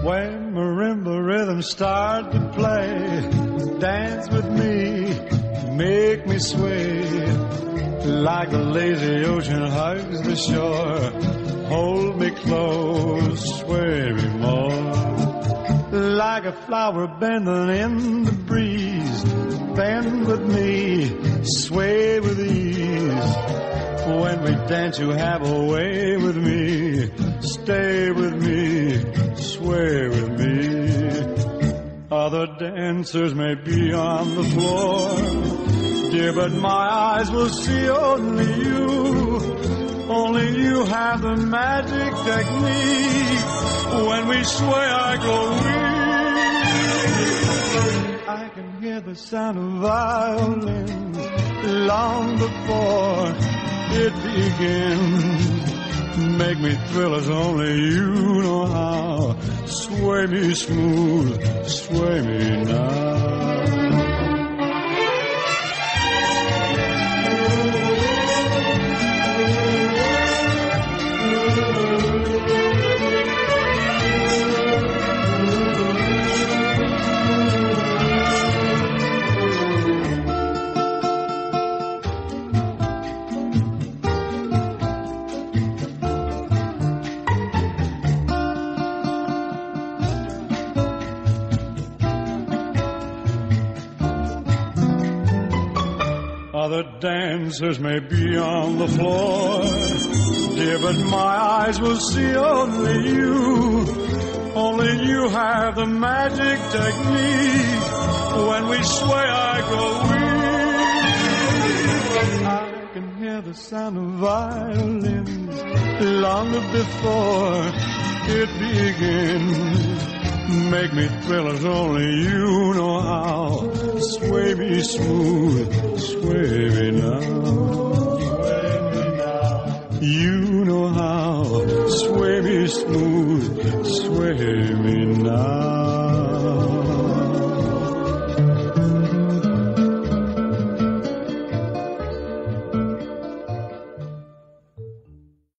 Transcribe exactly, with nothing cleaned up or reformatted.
When marimba rhythms start to play, dance with me, make me sway. Like the lazy ocean hugs the shore, hold me close, sway me more. Like a flower bending in the breeze, bend with me, sway with ease. When we dance you have a way with me, stay with me, sway with me. Other dancers may be on the floor, dear, but my eyes will see only you. Only you have the magic technique. When we sway I grow weak. I can hear the sound of violins long before it begins. Make me thrill as only you know how. Sway me smooth, sway me now. Other dancers may be on the floor, dear, but my eyes will see only you. Only you have the magic technique. When we sway I grow weak. I can hear the sound of violins long before it begins. Make me thrill as only you know how. Sway me smooth, sway me now. Sway me now. You know how. Sway me smooth, sway me